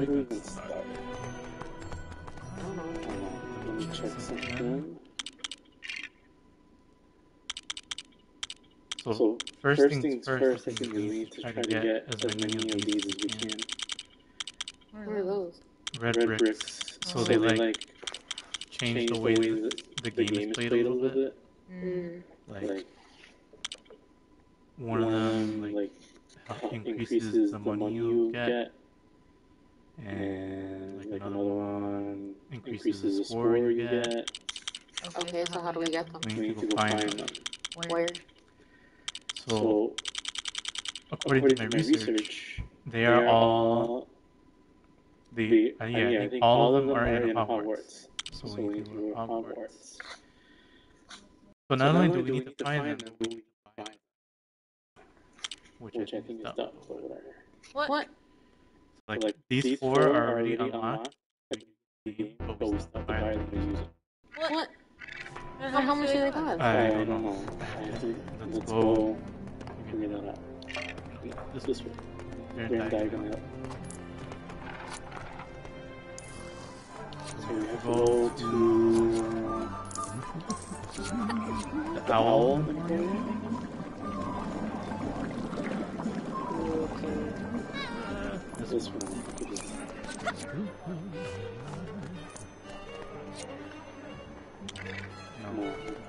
do we even start? I don't know. Let me check something. So first things first, I think we need to try to get as many of these as we can. What are those? Red bricks. So they like change the way the game is played a little bit. Like one of them like increases the money you get, and like another one increases the score you get. Okay, so how do we get them? We need to go find them. Where? So according to my research, they are all I think all of them are in Hogwarts. So we need to go to Hogwarts. So not only do we need to find them, we need to buy them. Which I think is dumb, but whatever. What? Like these four are already unlocked, but we still have to buy them to use it. What? How much do they cost? I don't know. Let's go figure that out. This way. They're in diagonal. So we have to go to the owl. This one. No.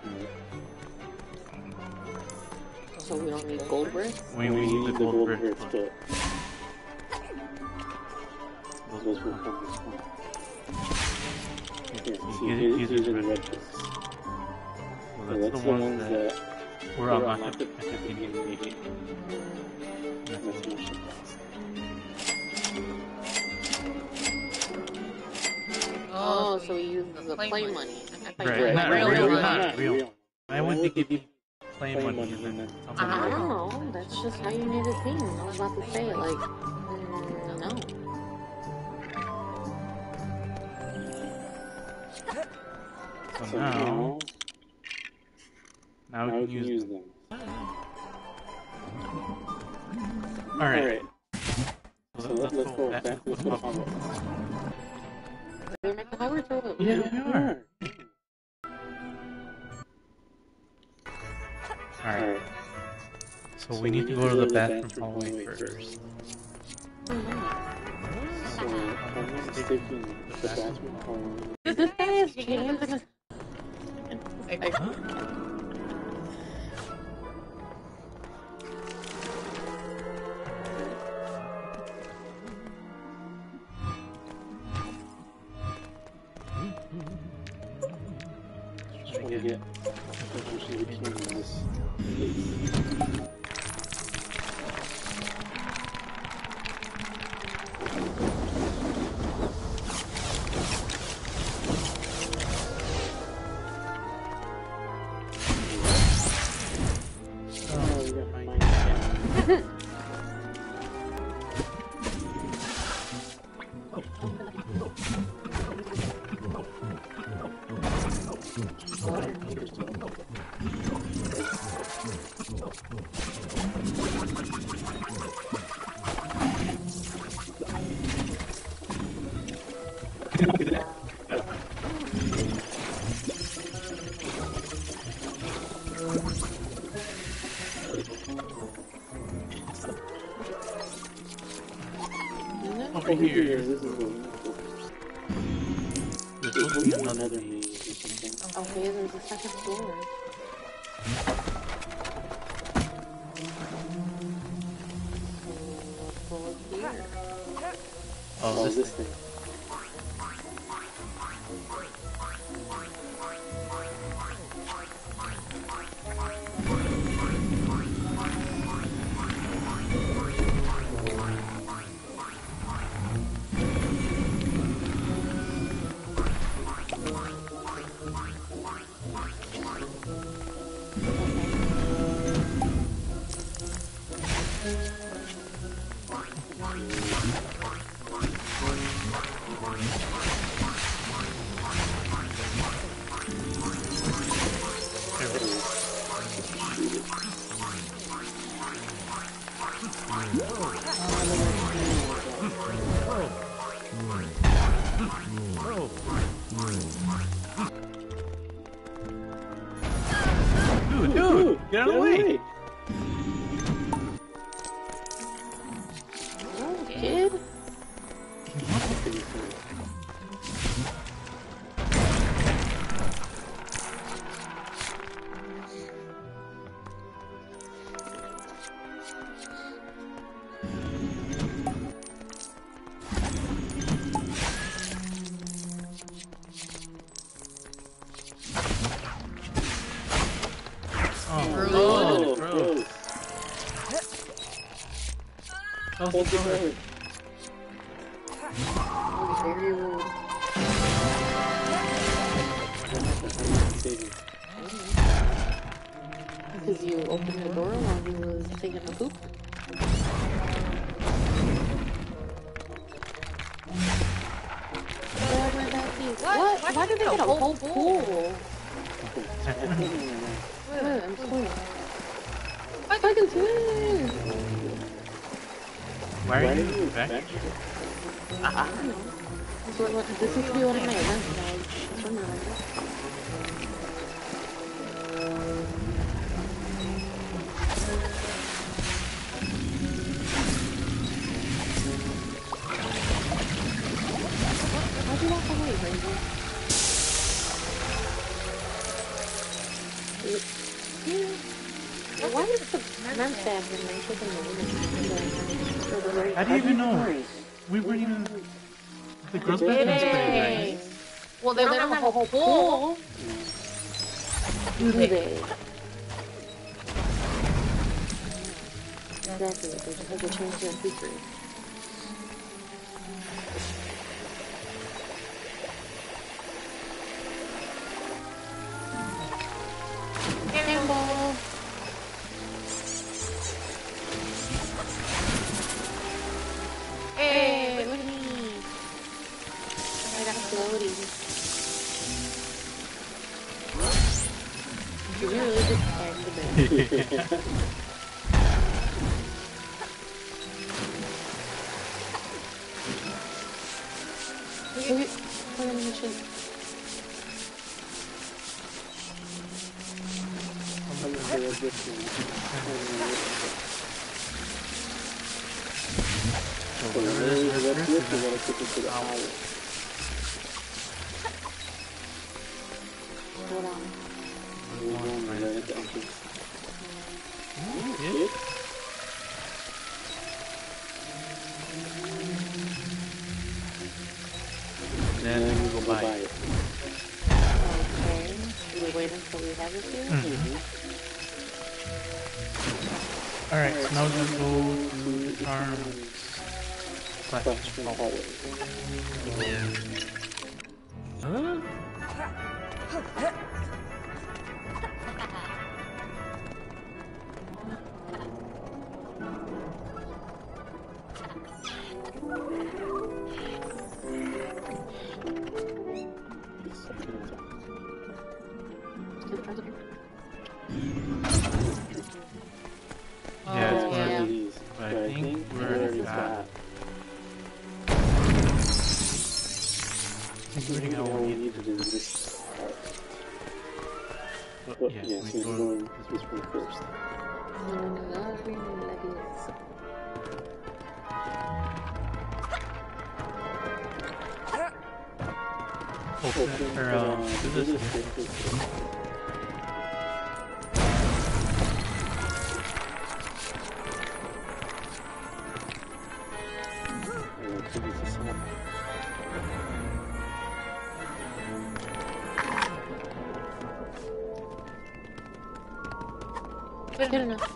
So we don't need gold bricks? We need the gold bricks, but those will come this one. Yeah, these are the red bricks. So that's the ones that were unlocked at the beginning of the game. That's much the best. Oh, so we use the play money. Right, not real. Why would they give you play money and then I don't know. That's just how you made it seem. I was about to say it like, no. So now we can use them. Alright. So let's go back. Let's go to Hogwarts. Did we make the Hogwarts or what? Yeah, we are. Alright. So we need to go to the bathroom hallway first. So I'm sticking the bathroom hallway. This guy is James. Trying to get especially between this. Over here, this is where we go first. There's supposed to be another maze or something. Okay, there's a second floor. Oh, this thing. Get out of the way! Oh, kid. Because you opened the door while he was taking a poop. Whatever that is. What? Why did they get a whole pool? I'm swimming. I can swim! Why are you back? I don't know. This used to be one of my events, and I swim around it. Why'd you walk away, Ranger? Why is the man stabbed and they took him? How do you even know? We weren't even... The girls' bathroom's pretty nice. Well, they don't have a whole pool. Do they? Exactly. They just have to change their features. Cannonball. Hey, look at me. I got floaty. You really just tagged the bed. Look at the mission. Hold on. Then we go by it. Okay. Should we wait until we have it here? Alright, so now we're gonna go to our question hallway. Huh? Yeah, it's one of these, but I think we're that. I think we already got what we need to do this part. But yeah, so we're going this one first. Do this here. Good enough.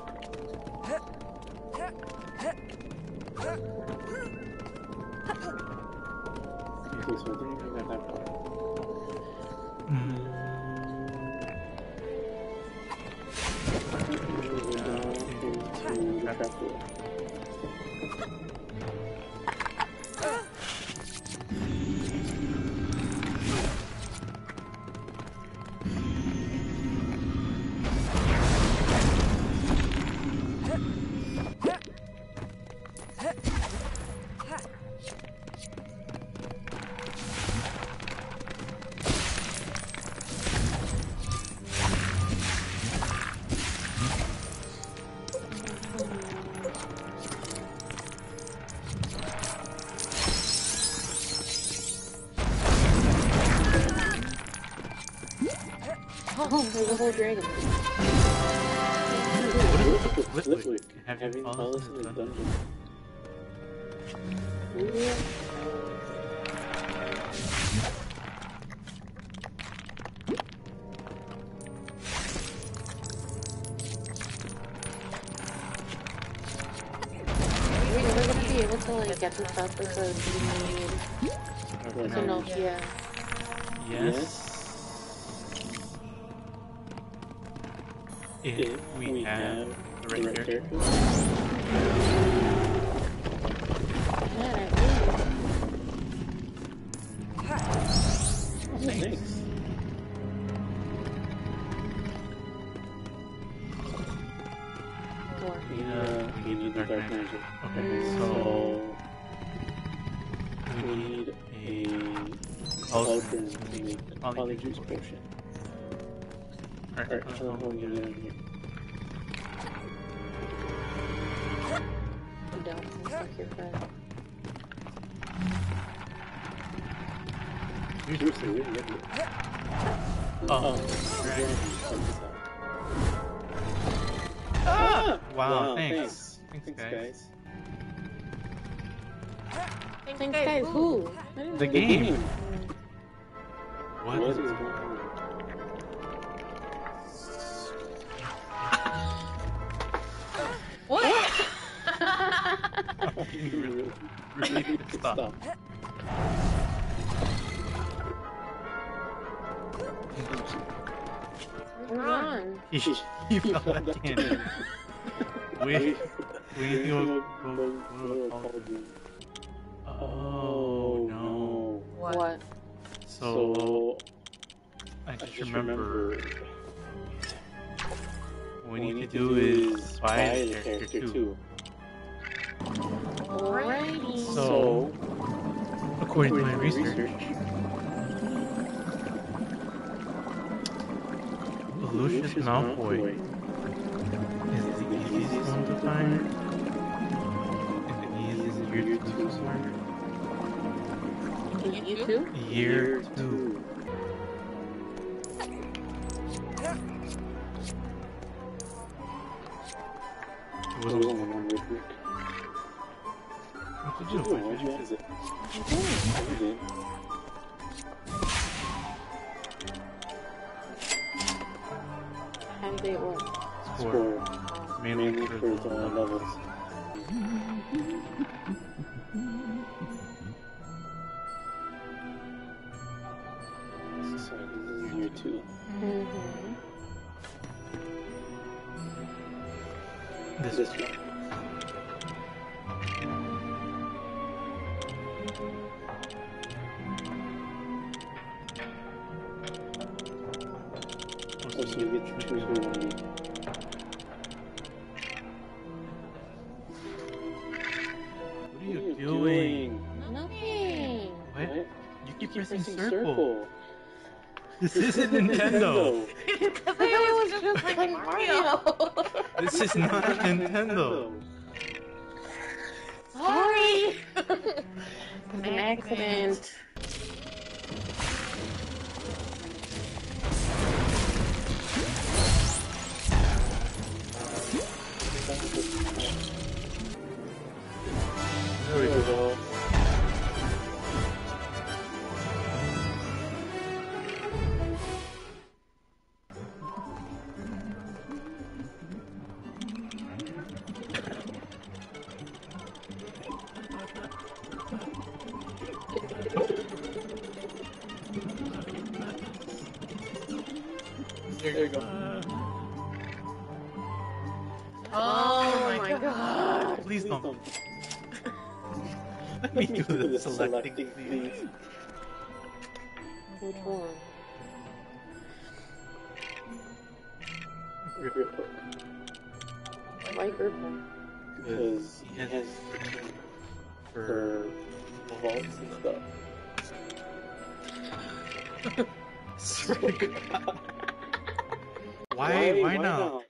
Oh, there's a whole dragon. What is glitchy? Having Falon in the dungeon. We're never gonna be able to like get this up because we need to know. Yeah. Yes. If we have the right character. Thanks. We need the dark magic. Okay, so we need a cauldron to make a polyjuice potion. Alright, how do we get it in here? You don't. Fuck your friend. Seriously, we didn't get it. Oh, right. Wow, thanks. Thanks, guys. Thanks, guys. Who? The game. What is going on? What? You really stop. What's on? You felt that candy. We need to go. Oh no. What? So I just remember what we need to do is buy the character too. Alrighty. So according to my research, Lucius Malfoy is the easiest one to find, and the easiest year to start. You too? Year 2. It wasn't one Griphook. What did you do? Why'd you visit? I did. How did it work? For mainly for the levels. So this is year 2. This one. Oh, so you get to choose who you want to be. What are you doing? Nothing. What? You keep pressing circle. This isn't Nintendo. I was just like Mario. This is not Nintendo. Sorry. It's an accident. There we go. There you go. Oh my god. Please don't. Let me do the selecting, please. Which one? Griphook. Why Griphook? Because he has for vaults and stuff. Swear to God. Why not?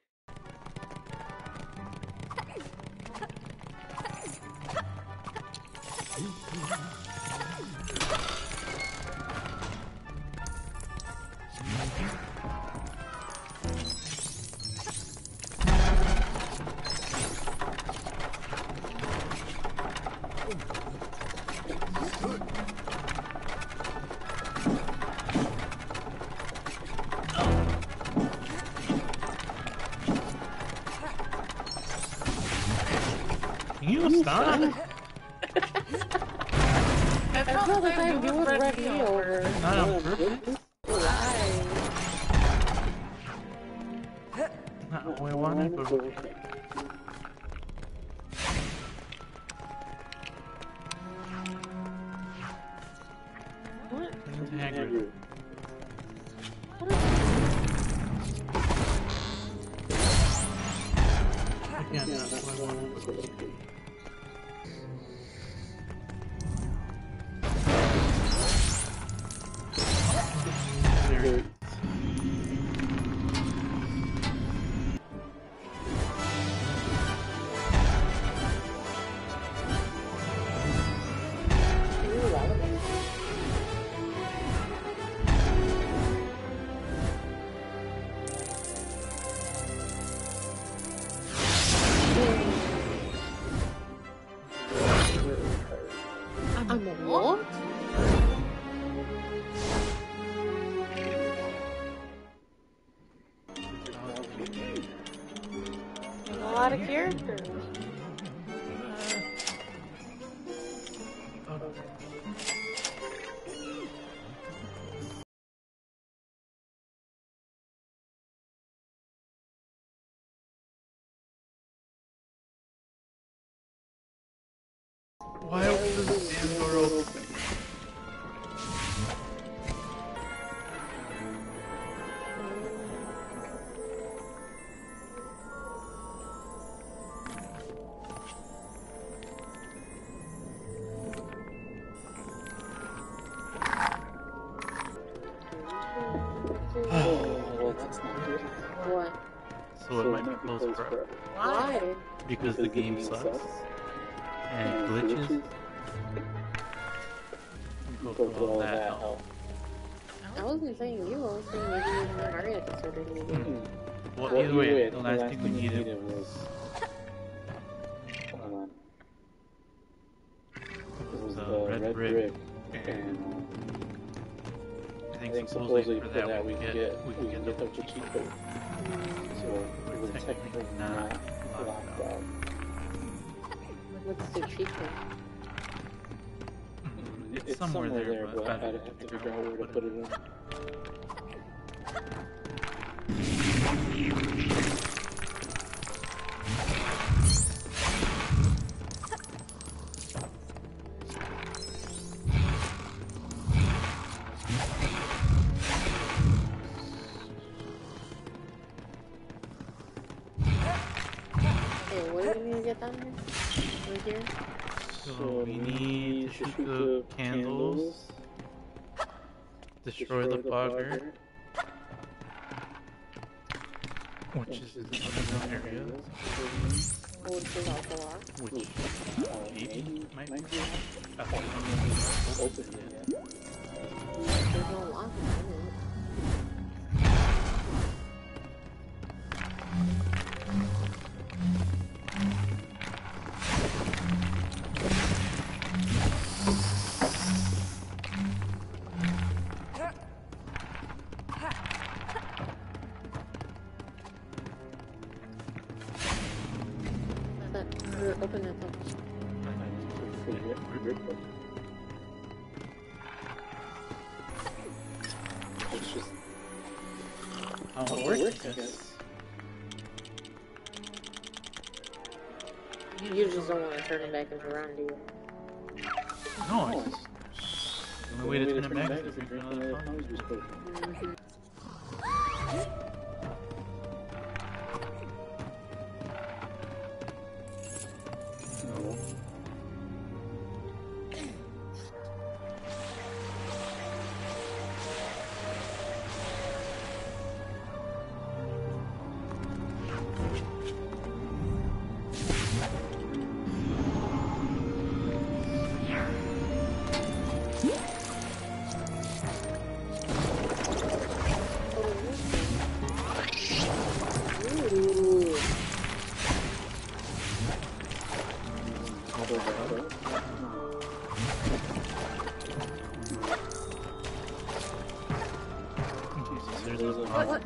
you stop? I feel like I do run me over. Not on purpose. Why? Not how I wanted, but okay. What? Turn into Hagrid. Again, that's what I wanted, but okay. What? A lot of characters. Why was this damn door open? Well, that's not good. What? So it might be closed forever. Why? Because the game sucks. And it glitches. Go through all that hell. I wasn't saying you, I was saying maybe you didn't hurry at the certain meeting. Well, either way, the last thing we needed was... Hold on. It was the red brick. And I think supposedly for that we can get the cheat code. So we're technically not locked out. What's the cheat code? It's somewhere there, but I'd have to figure out where to put it in. Hey, what do we need to get down here? Right here? So we need to shoot the candles, destroy the fogger, which is in the underground area, Which is also locked. which maybe might be I don't know if it's open yet. There's no lock in it. Open that door. It's just how it works, I guess. You just don't want to turn it back around, do you? No, it's just the only way to turn it back is to drink another potion. What?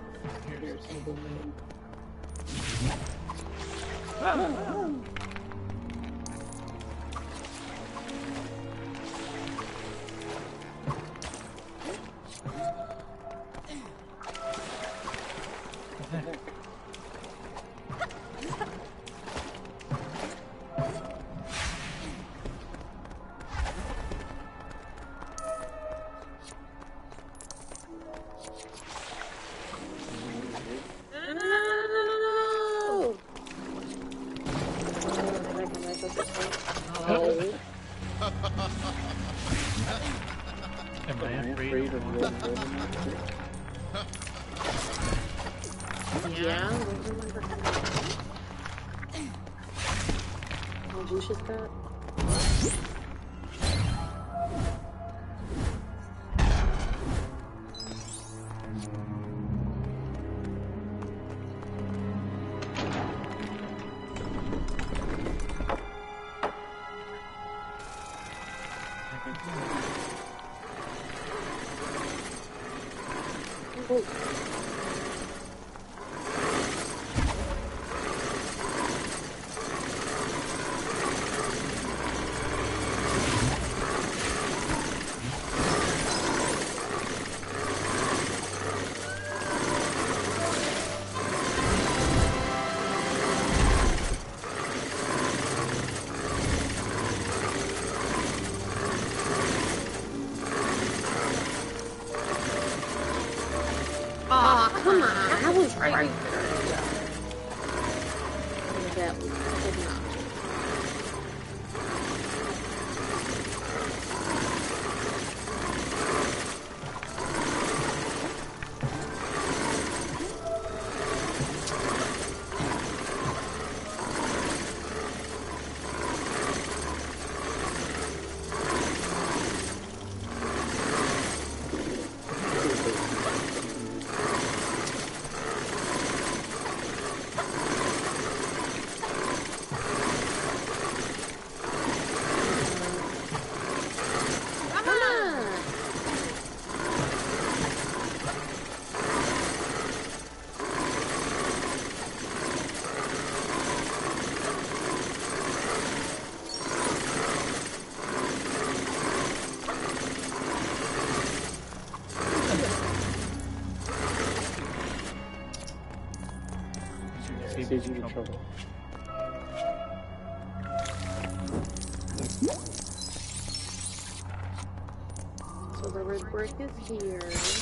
Yeah, those are my recommendations. Oh, Lucius got. Come on, I was right there. That was not. Saves you trouble. So the red brick is here.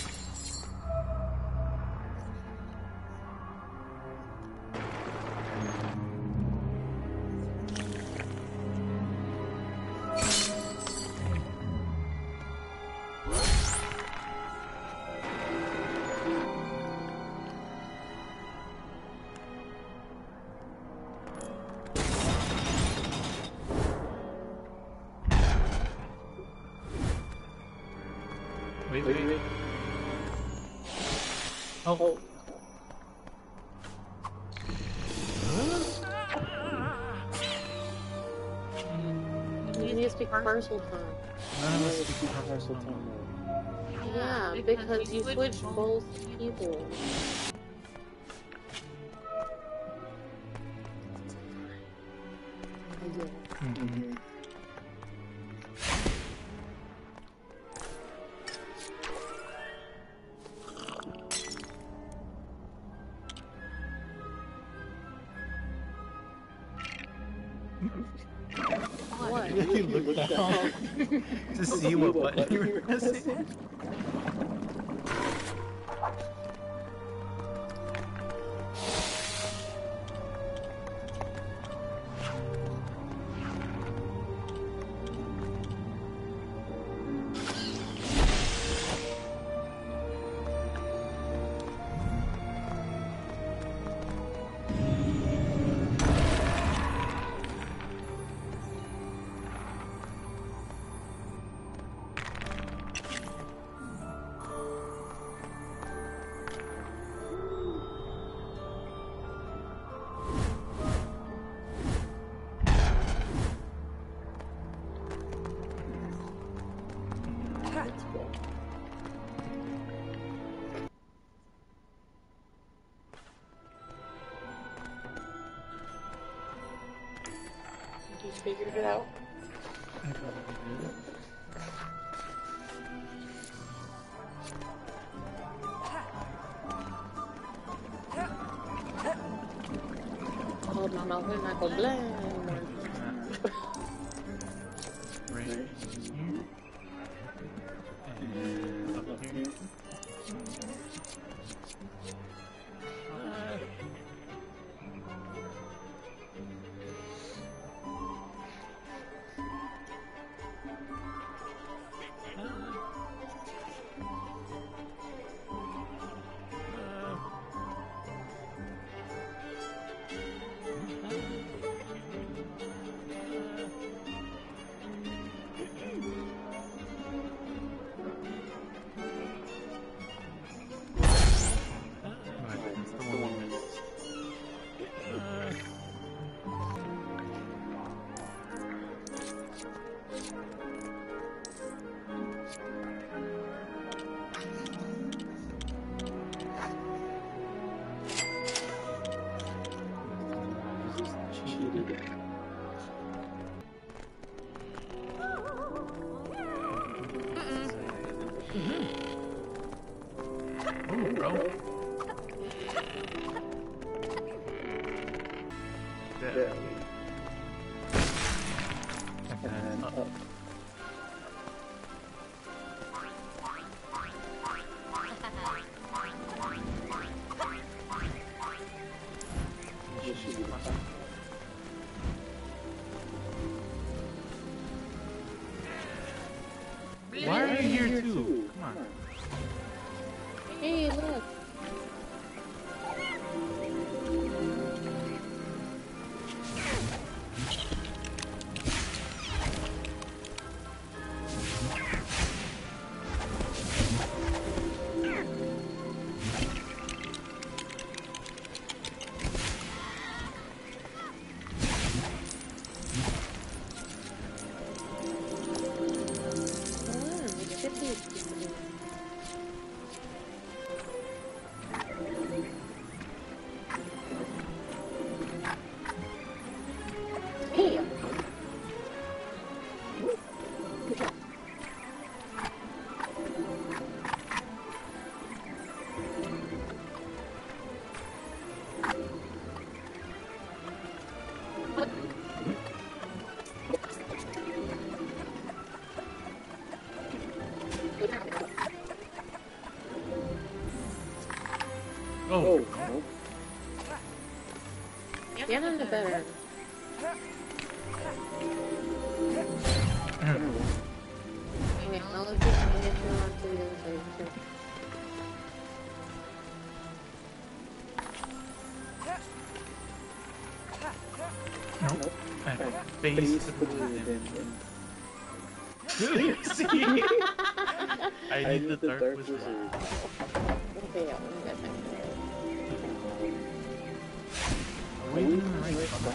Wait. Oh. You need to speak parcel time. No, speak parcel time. Yeah, because you switched both people. Mm-hmm. What? You look down to see what button you were pressing. You figured it out? I probably did. Oh, my Malfoy not gonna blame. Right here. And up here. There. And then up. Why are you here too? Come on. Hey, look. Oh. Get on the better. Okay, I'll look at get you on to the other side too. Nope. Face see? I need the dark wizard. Okay, yeah, we got time. Are we in the right spot?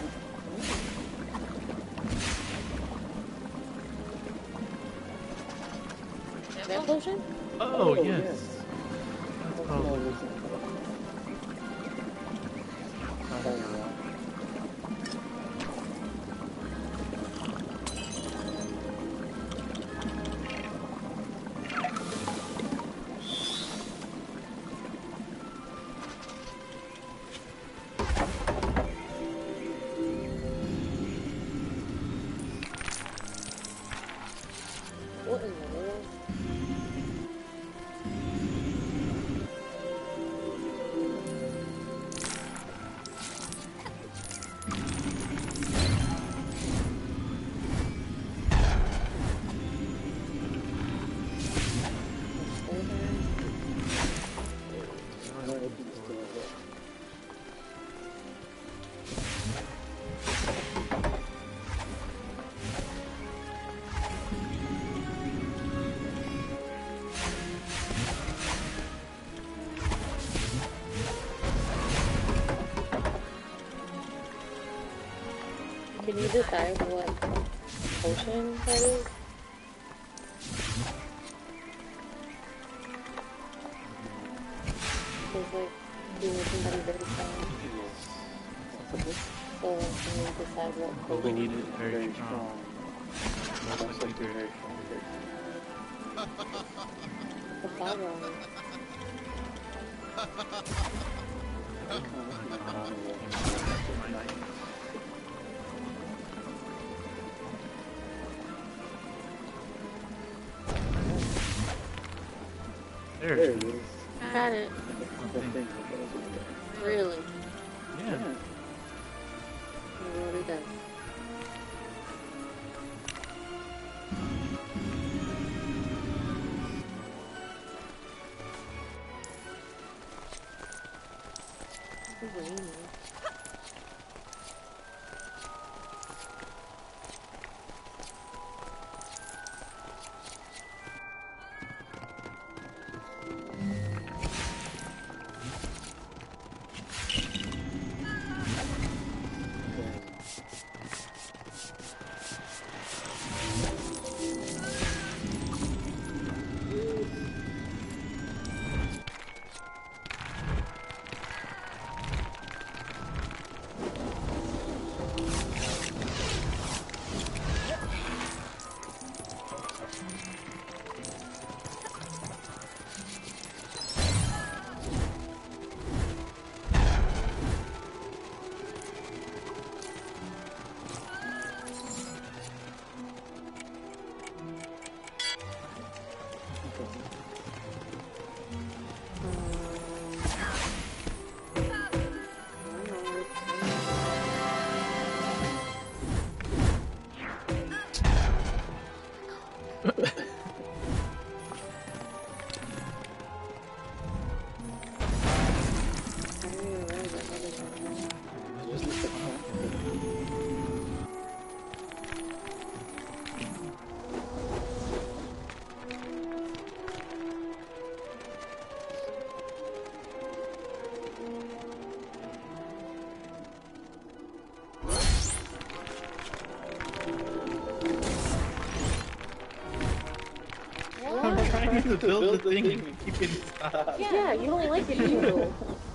That potion? Oh, yes. That's probably What in the world? Can you decide what potion that is? Because, like, you know, somebody very strong. So, can you decide what but we potion? need it very strong. Most likely very strong. The Falon. There it is. Got it. Really? Yeah. What it does. It's raining. to build the thing and keep it stuck. Yeah, you don't like it, do you?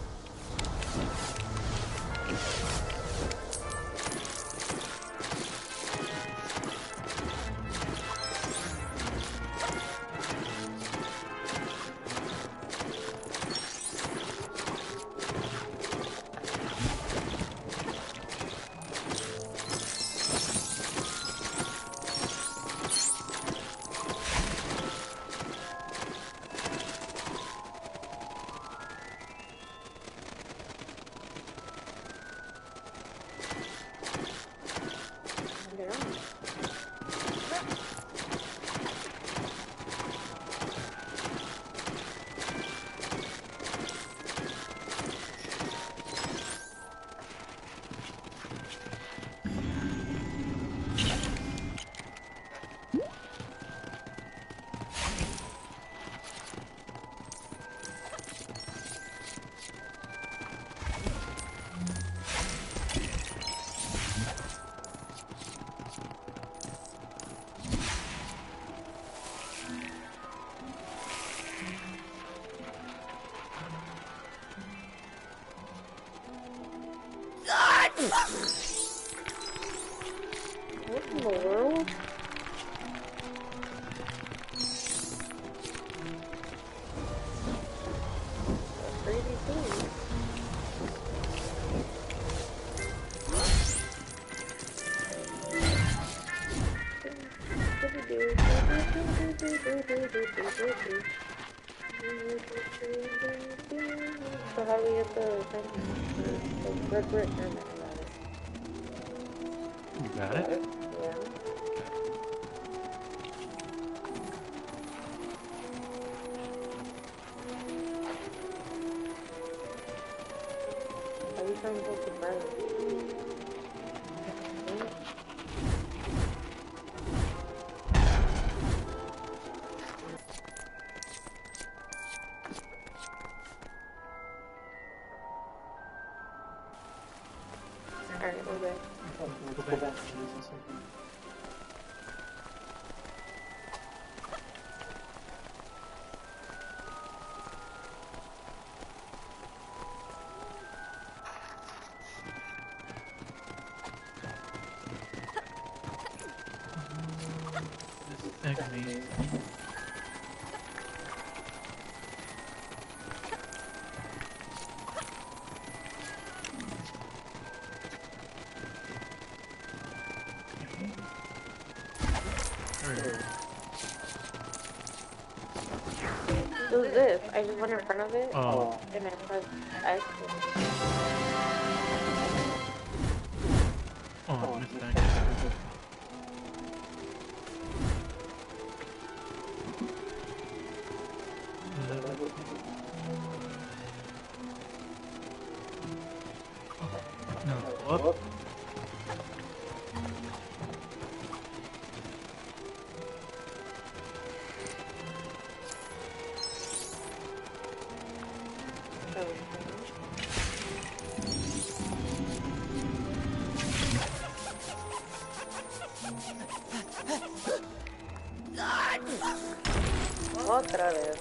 What in the world? A crazy thing. So how do we get the brick hermit about it? You got it? Yeah. Are you trying to go to burn? Alright, we're back. We'll go back. This egg meat. It was this. I just went in front of it. Oh. And I pressed X. Oh, I missed that. No, what? Otra vez.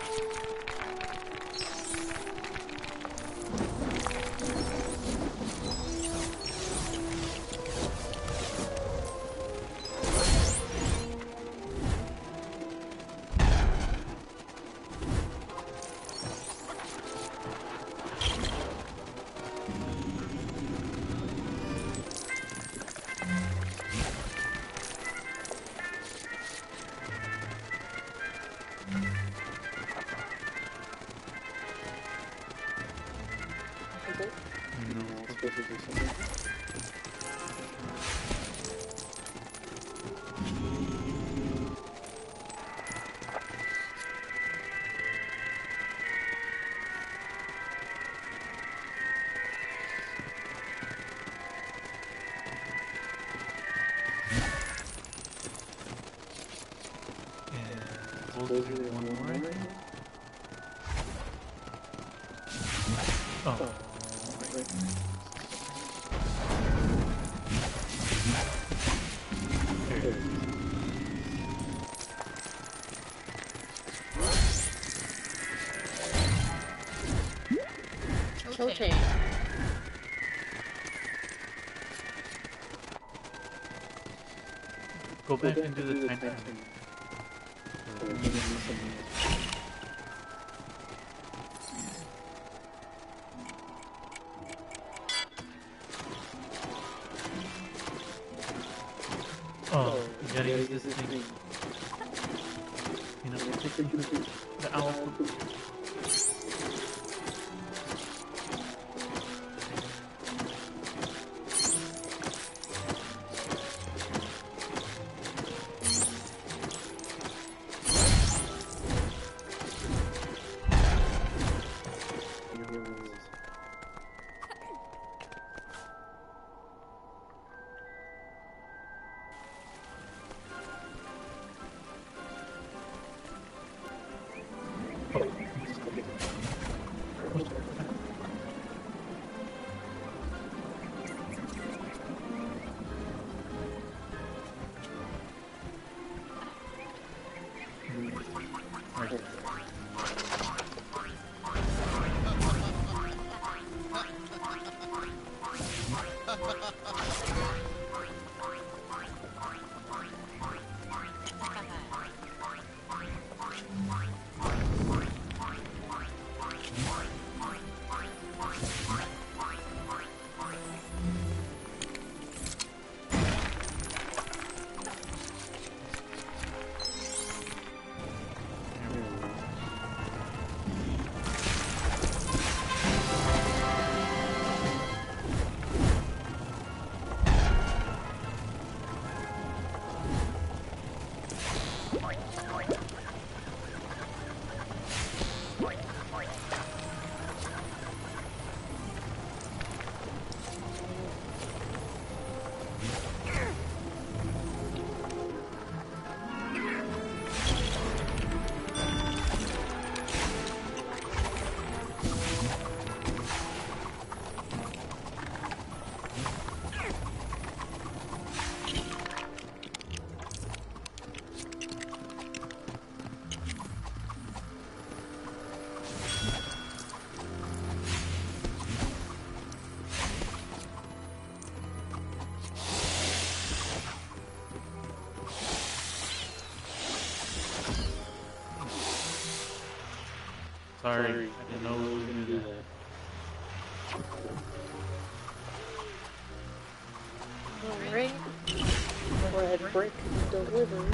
Close to one more, I think. Oh. There it is. Go back and do the time travel. Oh, you gotta use this thing. You know, the owl poop. Sorry, I didn't know we were gonna do that. Alright. Red brick delivered.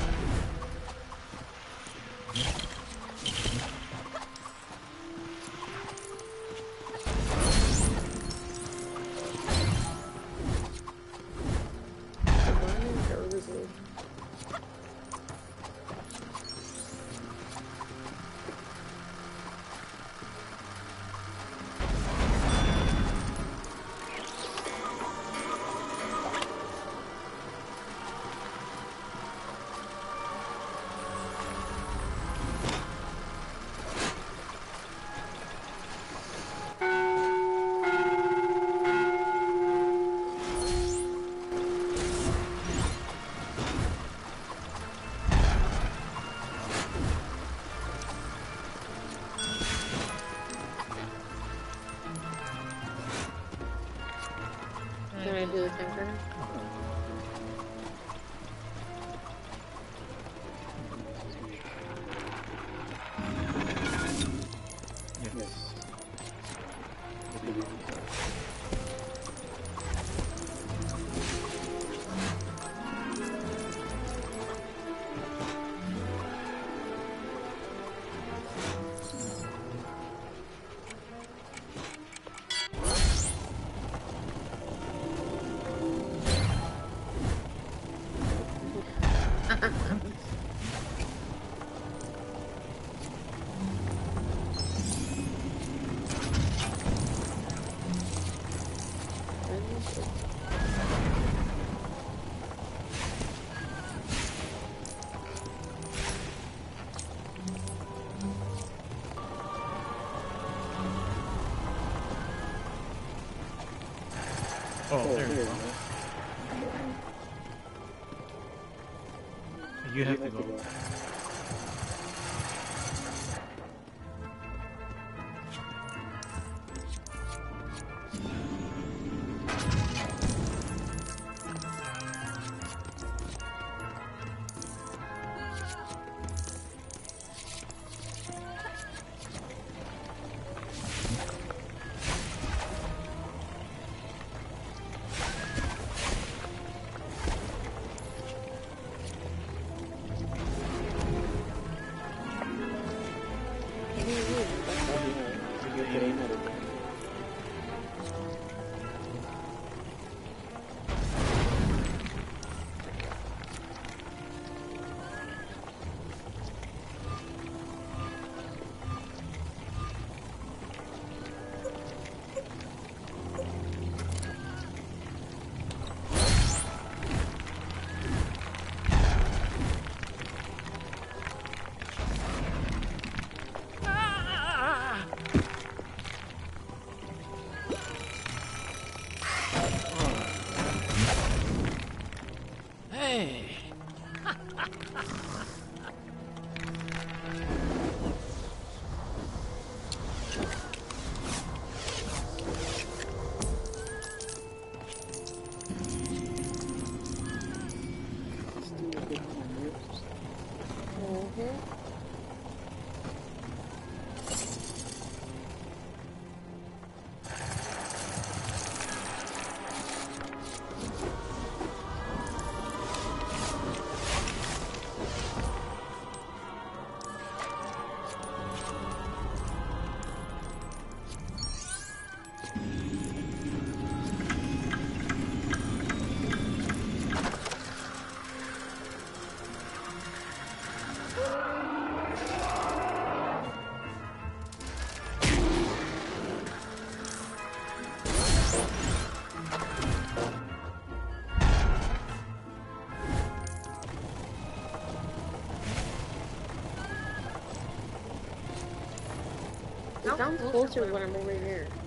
Can I do the time turner? Yes. Oh, there you go. You have to go. Okay. It sounds closer when I'm over here.